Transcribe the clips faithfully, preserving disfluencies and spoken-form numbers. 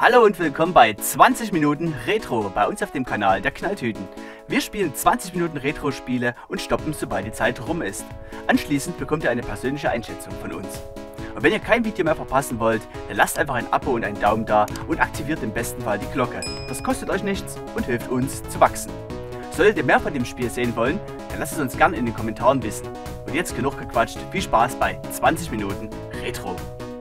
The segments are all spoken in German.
Hallo und willkommen bei zwanzig Minuten Retro bei uns auf dem Kanal der Knalltüten. Wir spielen zwanzig Minuten Retro-Spiele und stoppen, sobald die Zeit rum ist. Anschließend bekommt ihr eine persönliche Einschätzung von uns. Und wenn ihr kein Video mehr verpassen wollt, dann lasst einfach ein Abo und einen Daumen da und aktiviert im besten Fall die Glocke. Das kostet euch nichts und hilft uns zu wachsen. Solltet ihr mehr von dem Spiel sehen wollen, dann lasst es uns gerne in den Kommentaren wissen. Und jetzt genug gequatscht, viel Spaß bei zwanzig Minuten Retro.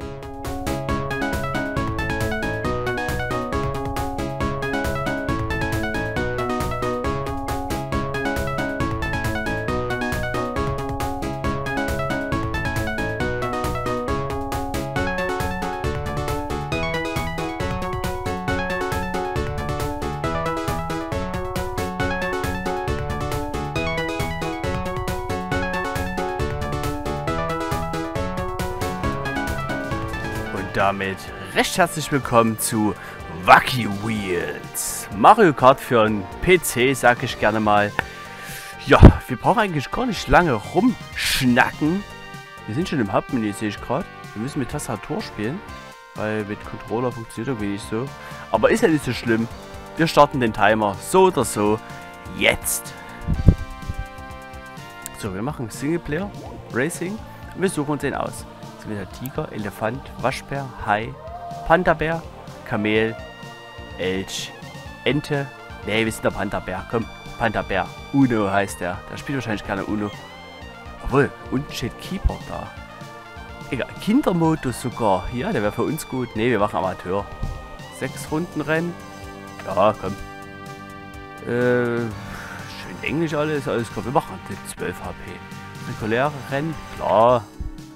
Damit recht herzlich willkommen zu Wacky Wheels. Mario Kart für einen P C, sag ich gerne mal. Ja, wir brauchen eigentlich gar nicht lange rumschnacken. Wir sind schon im Hauptmenü, sehe ich gerade. Wir müssen mit Tastatur spielen, weil mit Controller funktioniert irgendwie nicht so. Aber ist ja nicht so schlimm. Wir starten den Timer so oder so jetzt. So, wir machen Singleplayer Racing. Wir suchen uns den aus. Wieder Tiger, Elefant, Waschbär, Hai, Panda-Bär, Kamel, Elch, Ente. Ne, wir sind der Panda-Bär. Komm, Panda-Bär. Uno heißt der. Der spielt wahrscheinlich gerne Uno. Obwohl, unten steht Keeper da. Egal, Kindermodus sogar. Ja, der wäre für uns gut. Ne, wir machen Amateur. Sechs Runden Rennen. Ja, komm. Äh, schön Englisch alles. Alles klar. Wir machen zwölf H P. Reguläre Rennen. Klar.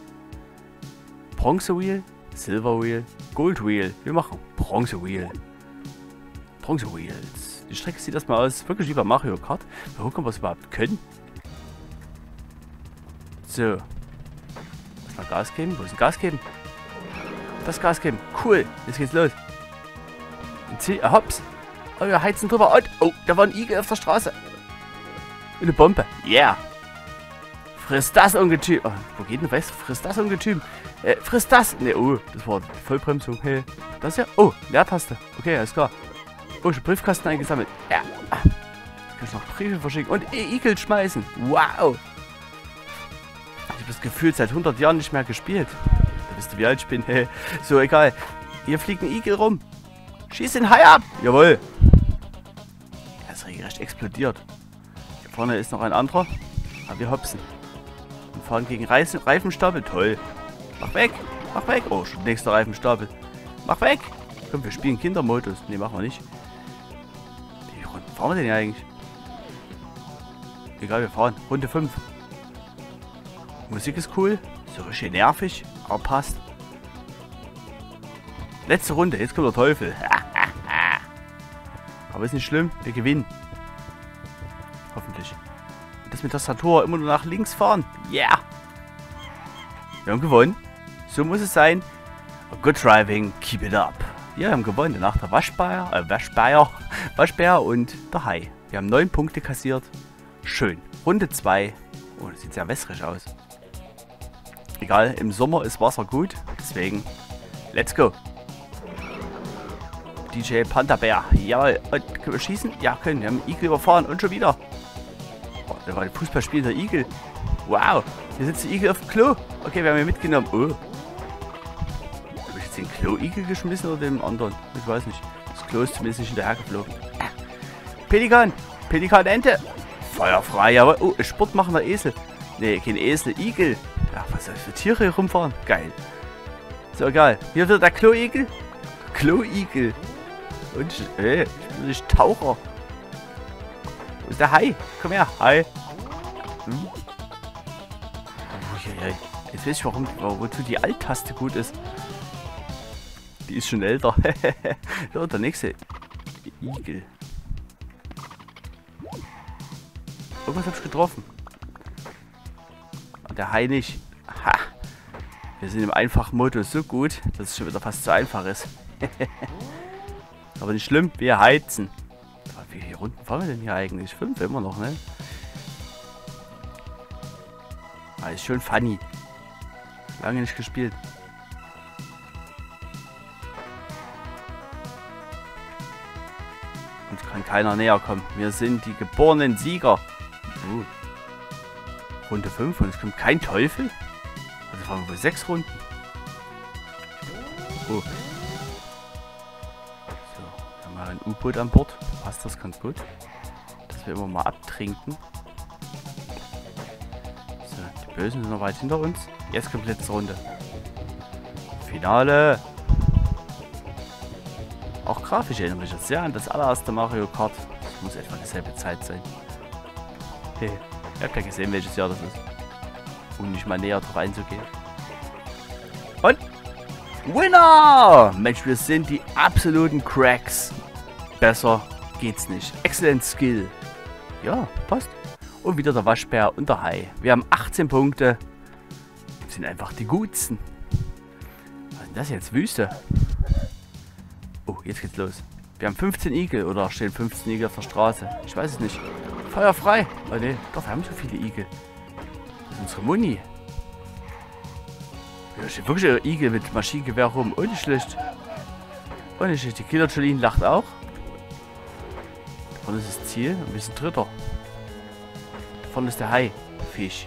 Bronze Wheel, Silver Wheel, Gold Wheel. Wir machen Bronze Wheel. Bronze Wheels. Die Strecke sieht erstmal aus, wirklich wie bei Mario Kart. Mal gucken, was wir überhaupt können. So. Erstmal Gas geben. Wo ist ein Gas geben? Das Gas geben. Cool. Jetzt geht's los. Zieh, ah, hops. Oh, wir heizen drüber. Und, oh, da war ein Igel auf der Straße. Eine Bombe. Yeah. Friss das Ungetüm. Oh, wo geht denn was? Friss das Ungetüm. Äh, friss das. Ne, oh, das war die Vollbremsung. Hey. Das hier. Oh, Leertaste. Okay, alles klar. Oh, schon Briefkasten eingesammelt. Ja. Jetzt kann ich noch Briefe verschicken und e Igel schmeißen. Wow. Ich habe das Gefühl, seit hundert Jahren nicht mehr gespielt. Da wisst ihr, wie alt ich bin. Hey. So, egal. Hier fliegt ein Igel rum. Schieß den Hai ab. Jawohl. Er ist regelrecht explodiert. Hier vorne ist noch ein anderer. Aber wir hopsen. Und fahren gegen Reis Reifenstapel. Toll. Mach weg. Mach weg. Oh, schon nächster Reifenstapel. Mach weg. Komm, wir spielen Kindermodus. Ne, machen wir nicht. Wie Runden fahren wir denn hier eigentlich? Egal, wir fahren. Runde fünf. Musik ist cool. So richtig nervig. Aber passt. Letzte Runde. Jetzt kommt der Teufel. Aber ist nicht schlimm. Wir gewinnen. Hoffentlich. Das mit Tastatur immer nur nach links fahren. Yeah. Wir haben gewonnen. So muss es sein. Good driving, keep it up. Ja, wir haben gewonnen. Danach der Waschbär, äh, Waschbär, Waschbär und der Hai. Wir haben neun Punkte kassiert. Schön. Runde zwei. Oh, das sieht sehr wässrig aus. Egal, im Sommer ist Wasser gut. Deswegen, let's go. D J Panda-Bär. Jawohl. Und können wir schießen? Ja, können. Wir haben einen Igel überfahren und schon wieder. Oh, da war ein Fußballspiel der Igel. Wow. Hier sitzt der Igel auf dem Klo. Okay, wir haben ihn mitgenommen. Oh. Habe ich jetzt den Klo-Igel geschmissen oder den anderen? Ich weiß nicht. Das Klo ist zumindest nicht hinterhergeflogen. Pelikan. Pelikan-Ente. Feuerfrei. Aber oh, sportmachender Esel. Ne, kein Esel. Igel. Ja, was soll für Tiere hier rumfahren? Geil. So, egal. Hier wird der Klo-Igel. Klo-Igel. Und äh, ich bin nicht Taucher. Wo ist der Hai? Komm her. Hai. Hm? Jetzt weiß ich, warum, wozu die Alt-Taste gut ist. Die ist schon älter. So, der nächste Igel. Irgendwas habe ich getroffen. Der Hai nicht. Ha. Wir sind im einfachen Modus so gut, dass es schon wieder fast zu einfach ist. Aber nicht schlimm, wir heizen. Wie viele Runden fahren wir denn hier eigentlich? Fünf immer noch, ne? Ah, ist schon funny. Lange nicht gespielt. Uns kann keiner näher kommen. Wir sind die geborenen Sieger. Uh. Runde fünf und es kommt kein Teufel. Also fahren wir wohl sechs Runden. Oh. So, wir haben ein U-Boot an Bord. Passt das ganz gut. Das wir immer mal abtrinken. So, die Bösen sind noch weit hinter uns. Jetzt kommt die letzte Runde. Finale. Auch grafisch erinnere mich jetzt sehr an das allererste Mario Kart. Das muss etwa dieselbe Zeit sein. Hey, ihr habt ja gesehen, welches Jahr das ist. Um nicht mal näher drauf einzugehen. Und Winner! Mensch, wir sind die absoluten Cracks. Besser geht's nicht. Excellent Skill. Ja, passt. Und wieder der Waschbär und der Hai. Wir haben achtzehn Punkte. Wir sind einfach die Gutsten. Was ist denn das jetzt? Wüste? Oh, jetzt geht's los. Wir haben fünfzehn Igel. Oder stehen fünfzehn Igel auf der Straße? Ich weiß es nicht. Feuer frei. Oh ne, doch, wir haben so viele Igel. Das ist unsere Muni. Ja, steht wirklich ein Igel mit Maschinengewehr rum. Oh, nicht schlecht. Oh, nicht schlecht. Die Killer Jolene lacht auch. Da vorne ist das Ziel. Ein bisschen dritter. Da vorne ist der Hai. Fisch.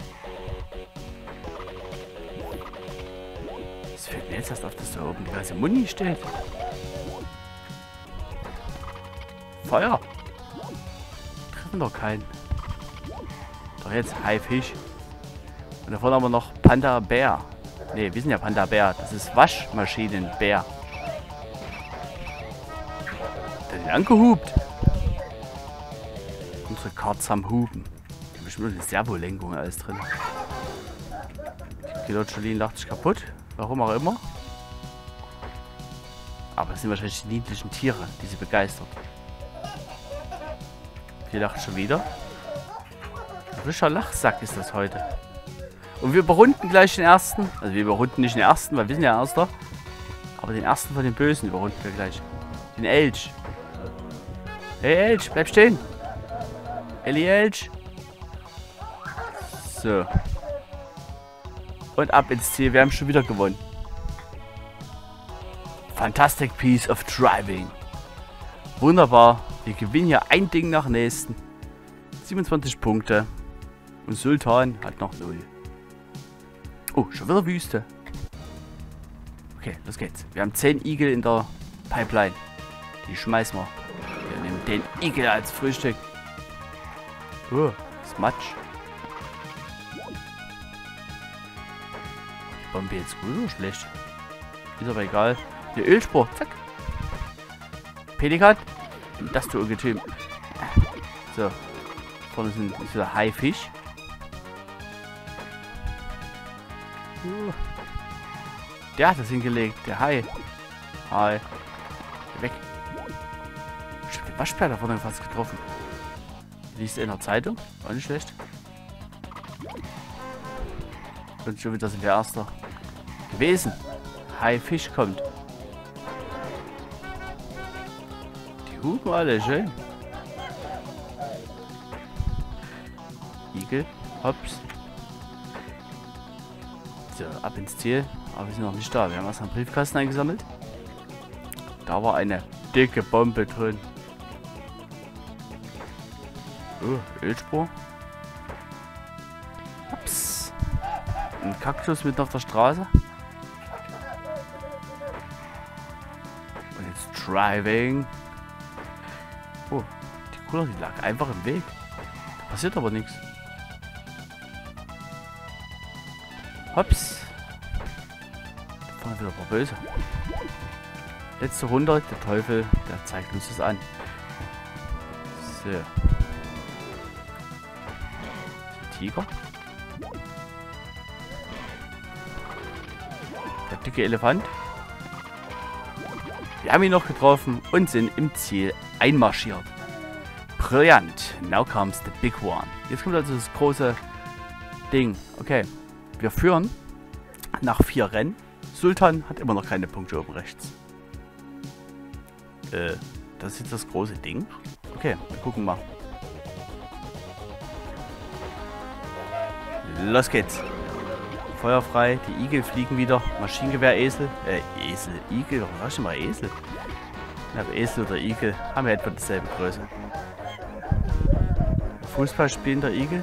Das fällt mir jetzt erst auf, dass da oben die ganze Muni steht. Feuer. Treffen doch keinen. Doch jetzt Haifisch. Und da vorne haben wir noch Panda Bär. Ne, wir sind ja Panda Bär. Das ist Waschmaschinenbär. Der hat ihn angehupt. Unsere Karts haben Hupen. Da haben bestimmt eine Servolenkung alles drin. Die Killer Jolene lacht sich kaputt. Warum auch immer. Aber es sind wahrscheinlich die niedlichen Tiere, die sie begeistert. Hier lacht schon wieder. Ein frischer Lachsack ist das heute. Und wir überrunden gleich den ersten. Also wir überrunden nicht den ersten, weil wir sind ja Erster. Aber den ersten von den Bösen überrunden wir gleich. Den Elch. Hey Elch, bleib stehen. Ellie Elch. So. Und ab ins Ziel. Wir haben schon wieder gewonnen. Fantastic piece of driving. Wunderbar. Wir gewinnen hier ein Ding nach nächsten. siebenundzwanzig Punkte. Und Sultan hat noch null. Oh, schon wieder Wüste. Okay, los geht's. Wir haben zehn Igel in der Pipeline. Die schmeißen wir. Wir nehmen den Igel als Frühstück. Oh, das ist Matsch. Die Bombe jetzt gut oder schlecht? Ist aber egal. Die Ölspur. Zack. Pelikan. Das du Ungetüm. So. Vorne sind, ist wieder Haifisch. Uh. Der hat das hingelegt. Der Hai. Hai. Weg. Ich hab den Waschbär da vorne fast getroffen. Liest in der Zeitung. Auch nicht schlecht. Und schon wieder sind wir Erster gewesen. Haifisch kommt. Die hupen alle schön. Igel. Hops. So, ab ins Ziel. Aber wir sind noch nicht da. Wir haben erst einen Briefkasten eingesammelt. Da war eine dicke Bombe drin. Oh, Ölspur. Ups. Ein Kaktus mitten auf der Straße. Und jetzt Driving. Oh, die Cooler, die lag einfach im Weg. Da passiert aber nichts. Hops. Da fahren wir wieder böse. Letzte Runde, der Teufel, der zeigt uns das an. So. Tiger. Der dicke Elefant. Wir haben ihn noch getroffen und sind im Ziel einmarschiert. Brillant. Now comes the big one. Jetzt kommt also das große Ding. Okay. Wir führen nach vier Rennen. Sultan hat immer noch keine Punkte oben rechts. Äh, das ist jetzt das große Ding. Okay, wir gucken mal. Los geht's. Feuer frei, die Igel fliegen wieder. Maschinengewehr, Esel. Äh, Esel, Igel, warum sag ich mal Esel? Aber Esel oder Igel haben ja etwa dieselbe Größe. Fußball spielen der Igel.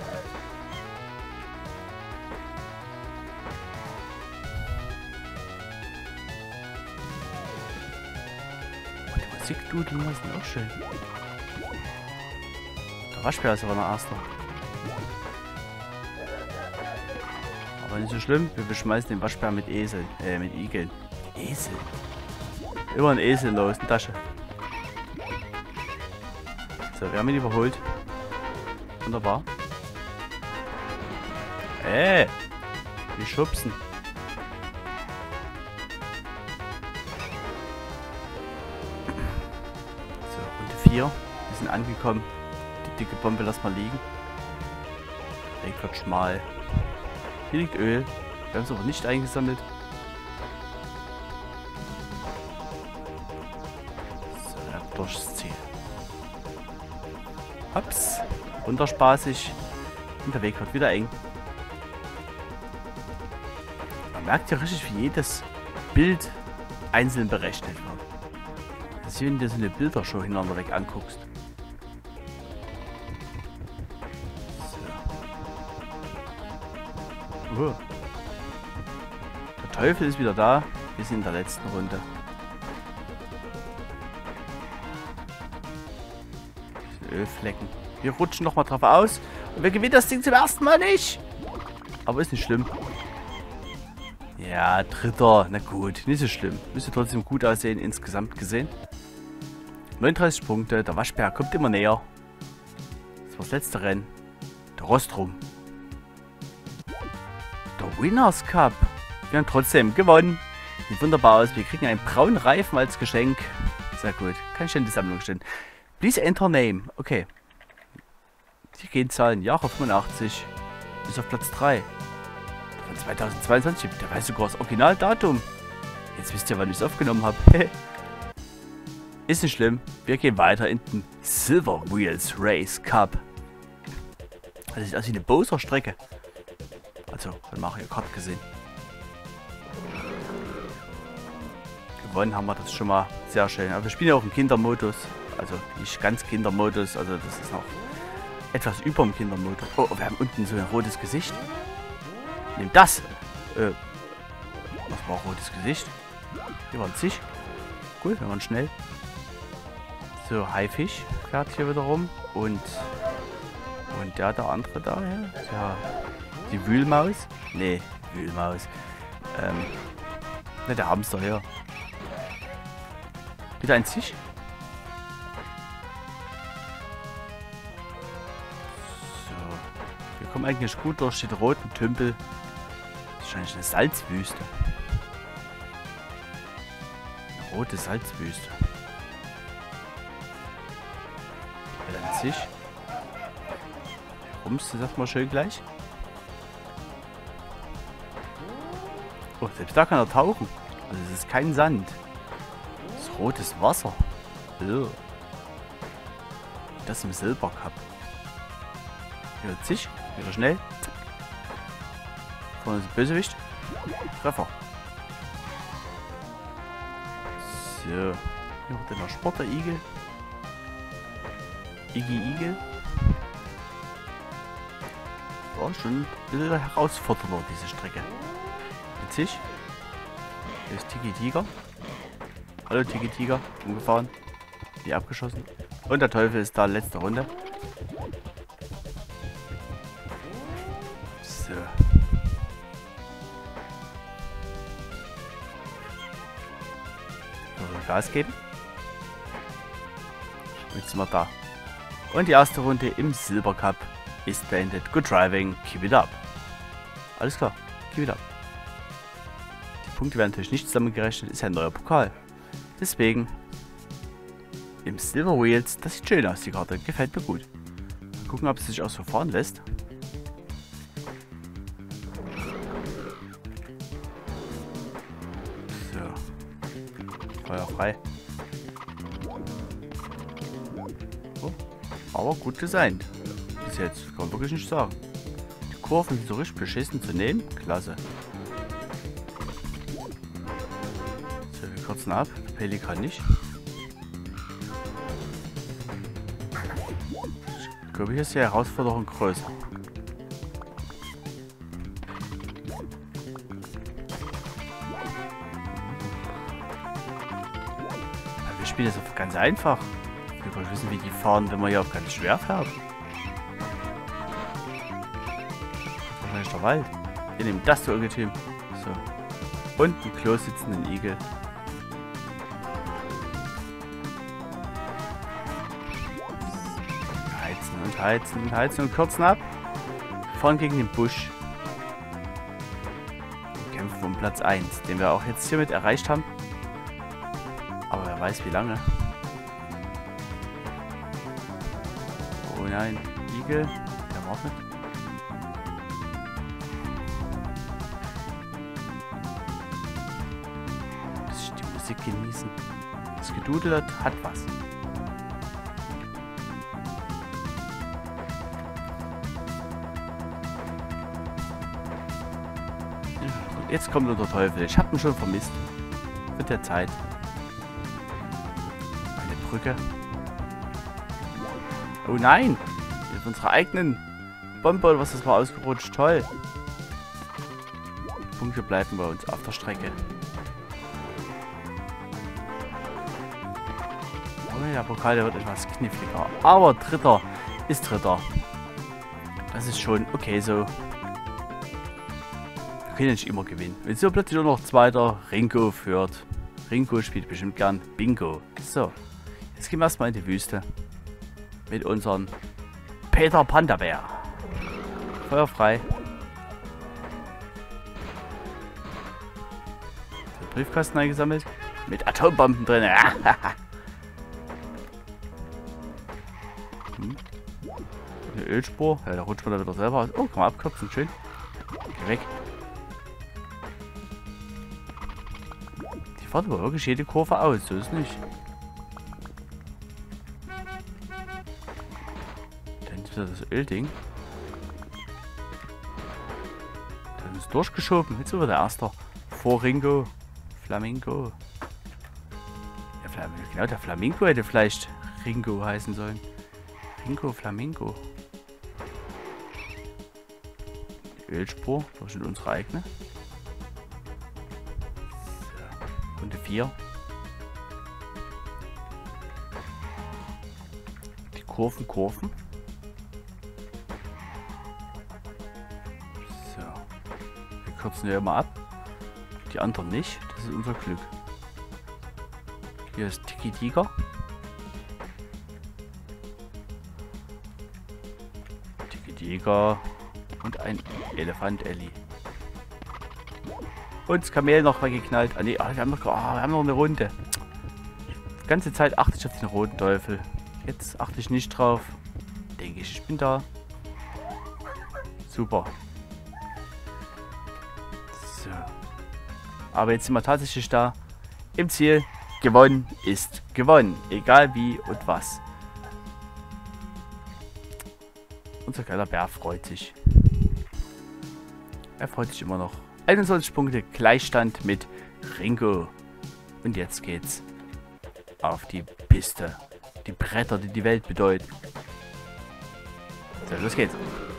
Und die Musik dudeln lassen auch schön. Der Waschbär ist aber noch erster. Aber nicht so schlimm, wir beschmeißen den Waschbär mit Esel, äh, mit Igeln. Esel? Immer ein Esel los, eine Tasche. So, wir haben ihn überholt. Wunderbar. Äh, wir schubsen. So, Runde vier. Wir sind angekommen. Die dicke Bombe lassen wir liegen. Weg wird schmal. Hier liegt Öl. Wir haben es aber nicht eingesammelt. So, dann durchs Ziel. Ups. Wunderspaßig. Und der Weg wird wieder eng. Man merkt ja richtig, wie jedes Bild einzeln berechnet wird. Das ist, wenn du so eine Bildershow hintereinander weg anguckst. So. Uh. Der Teufel ist wieder da. Wir sind in der letzten Runde. Ölflecken. Wir rutschen nochmal drauf aus. Und wir gewinnen das Ding zum ersten Mal nicht. Aber ist nicht schlimm. Ja, dritter. Na gut, nicht so schlimm. Müsste trotzdem gut aussehen, insgesamt gesehen. neununddreißig Punkte. Der Waschbär kommt immer näher. Das war das letzte Rennen. Der Rostrum. Der Winners Cup. Wir haben trotzdem gewonnen. Sieht wunderbar aus. Wir kriegen einen braunen Reifen als Geschenk. Sehr gut. Kann ich in die Sammlung stellen. Please enter name. Okay. Hier gehen Zahlen. Jahre fünfundachtzig. Bis auf Platz drei. Von zweitausendzweiundzwanzig. Der weiß sogar das Originaldatum. Jetzt wisst ihr, wann ich es aufgenommen habe. Ist nicht schlimm. Wir gehen weiter in den Silver Wheels Race Cup. Das sieht aus wie eine Bowser-Strecke. Also, von Mario Kart gesehen. Gewonnen haben wir das schon mal. Sehr schön. Aber wir spielen ja auch im Kindermodus. Also nicht ganz Kindermodus. Also das ist noch etwas über dem Kindermodus. Oh, wir haben unten so ein rotes Gesicht. Nimm das. Äh, was war rotes Gesicht? Hier war ein Zisch. Cool, wir waren schnell. So, Haifisch fährt hier wieder rum. Und und der, der andere da, ja. Ja, die Wühlmaus. Nee, Wühlmaus. Ähm, ne, der Hamster hier. Wieder ein Zisch. Wir kommen eigentlich gut durch den roten Tümpel. Das ist wahrscheinlich eine Salzwüste. Eine rote Salzwüste. Wieder ein Zisch. Rumst du, sagt mal schön gleich. Oh, selbst da kann er tauchen. Also es ist kein Sand. Das ist rotes Wasser. Oh. Das im Silber Cup. Wieder Zisch. Wieder schnell. Vorne ist ein Bösewicht. Treffer. So. Hier hat der Sport, der Igel. Iggy Igel. War schon ein bisschen herausfordernder, diese Strecke. Der Zisch. Hier ist Tiki Tiger. Hallo Tiki Tiger. Umgefahren. Die abgeschossen. Und der Teufel ist da, letzte Runde. So. Gas geben. Jetzt sind wir da. Und die erste Runde im Silber Cup ist beendet. Good driving, keep it up. Alles klar, keep it up. Die Punkte werden natürlich nicht zusammengerechnet, ist ja ein neuer Pokal. Deswegen im Silver Wheels, das sieht schön aus, die Karte, gefällt mir gut. Mal gucken, ob es sich auch so fahren lässt. So. Feuer frei. Oh, aber gut designt. Bis jetzt, kann man wirklich nicht sagen. Die Kurven sind so richtig beschissen zu nehmen. Klasse. So, wir kürzen ab. Pelikan nicht. Ich glaube, hier ist die Herausforderung größer. Aber wir spielen das auf ganz einfach. Wir wollen wissen, wie die fahren, wenn man hier auf ganz schwer fährt. Wahrscheinlich der Wald. Wir nehmen das so Ungetüm. So. Und einen Klo sitzenden Igel. Heizen und heizen und heizen und kürzen ab. Fahren gegen den Busch. Wir kämpfen um Platz eins, den wir auch jetzt hiermit erreicht haben. Aber wer weiß wie lange. Oh nein, Igel. Der wartet. Die Musik genießen. Das Gedudel hat was. Jetzt kommt nur der Teufel. Ich hab ihn schon vermisst. Mit der Zeit. Eine Brücke. Oh nein! Mit unserer eigenen Bombe, was das war, ausgerutscht. Toll. Die Punkte bleiben bei uns auf der Strecke. Oh, der Pokal, der wird etwas kniffliger. Aber Dritter ist Dritter. Das ist schon okay so. Wir können nicht immer gewinnen. Wenn so plötzlich nur noch Zweiter Ringo führt. Ringo spielt bestimmt gern Bingo. So, jetzt gehen wir erstmal in die Wüste. Mit unserem Peter Panda-Bär. Feuer frei. Der Briefkasten eingesammelt. Mit Atombomben drin. hm. Eine Ölspur. Ja, da rutscht man da wieder selber aus. Oh, kann man abkürzen. Schön. Geh weg. Die fährt aber wirklich jede Kurve aus. So ist es nicht. Das Ölding. Dann ist durchgeschoben. Jetzt sind wir der Erste. Vor Ringo. Flamingo. Ja, Flam genau, der Flamingo hätte vielleicht Ringo heißen sollen. Ringo, Flamingo. Die Ölspur. Das sind unsere eigene. So. Runde vier. Die Kurven, Kurven. Kürzen wir immer ab. Die anderen nicht. Das ist unser Glück. Hier ist Tiki Tiger. Tiki Tiger. Und ein Elefant Ellie. Und das Kamel noch weggeknallt. Ah, nee, ah, wir, haben noch, ah, wir haben noch eine Runde. Die ganze Zeit achte ich auf den roten Teufel. Jetzt achte ich nicht drauf. Denke ich, ich bin da. Super. So. Aber jetzt sind wir tatsächlich da. Im Ziel. Gewonnen ist gewonnen. Egal wie und was. Unser kleiner Bär freut sich. Er freut sich immer noch. einundzwanzig Punkte Gleichstand mit Ringo. Und jetzt geht's auf die Piste. Die Bretter, die die Welt bedeuten. So, los geht's.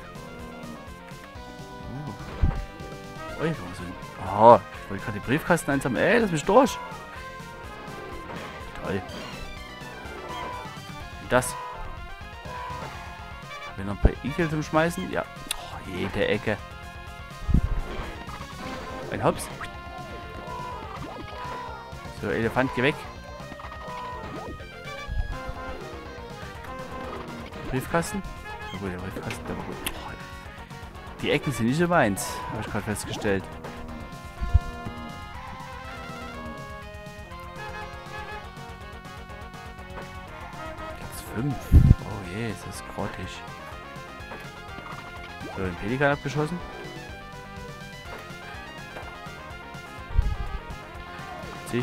Uh. Ui, wo sind... Oh, ich wollte gerade die Briefkasten einsammeln. Ey, lass mich durch. Toll. Wie das? Wenn noch ein paar Igel zum Schmeißen? Ja. Oh, jede Ecke. Ein Hops. So, Elefant, geh weg. Briefkasten? Ja, gut, der Briefkasten, der war gut. Oh, die Ecken sind nicht so meins, habe ich gerade festgestellt. Platz fünf. Oh je, ist das grottig. So, den Pelikan abgeschossen. Ich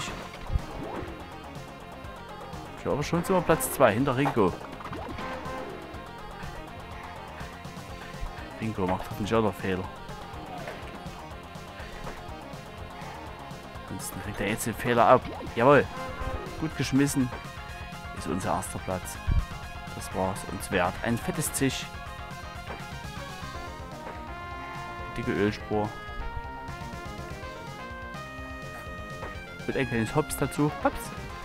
glaube schon zum Platz zwei hinter Ringo. Ringo macht hoffentlich auch noch Fehler. Ansonsten kriegt er jetzt den Fehler ab. Jawohl. Gut geschmissen. Ist unser erster Platz. Das war es uns wert. Ein fettes Zisch. Dicke Ölspur. Und ein kleines Hops dazu. Hops.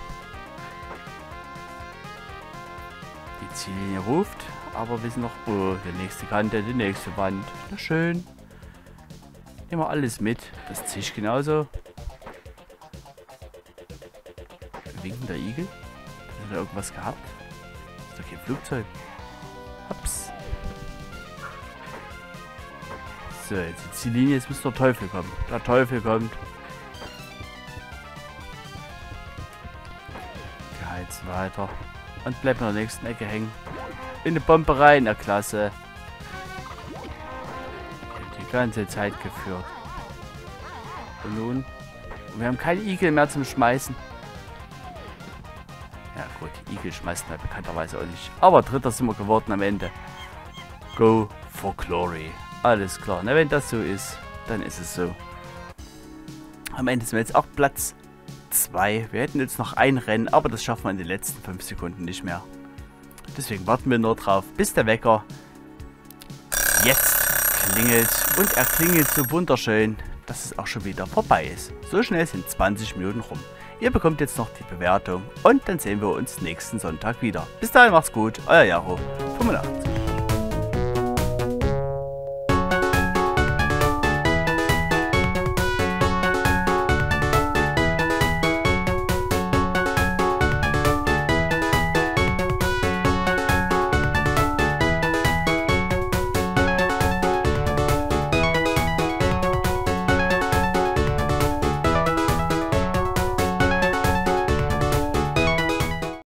Die Ziellinie ruft, aber wir sind noch... Oh, die nächste Kante, die nächste Wand. Na schön. Nehmen wir alles mit. Das Zisch genauso. Winkender Igel. Hat er irgendwas gehabt? Ist doch kein Flugzeug. Hops. So, jetzt die Ziellinie. Jetzt muss der Teufel kommen. Der Teufel kommt. Geheizt weiter. Und bleibt in der nächsten Ecke hängen. In eine Bombe rein. Na klasse. Die ganze Zeit geführt. Und nun? Wir haben keinen Igel mehr zum Schmeißen. Ja gut, Igel schmeißt man bekannterweise auch nicht. Aber dritter sind wir geworden am Ende. Go for glory. Alles klar. Na, wenn das so ist, dann ist es so. Am Ende sind wir jetzt auch Platz zwei. Wir hätten jetzt noch ein Rennen, aber das schaffen wir in den letzten fünf Sekunden nicht mehr. Deswegen warten wir nur drauf, bis der Wecker jetzt klingelt. Und er klingelt so wunderschön, dass es auch schon wieder vorbei ist. So schnell sind zwanzig Minuten rum. Ihr bekommt jetzt noch die Bewertung und dann sehen wir uns nächsten Sonntag wieder. Bis dahin macht's gut, euer Jaro fünfundachtzig.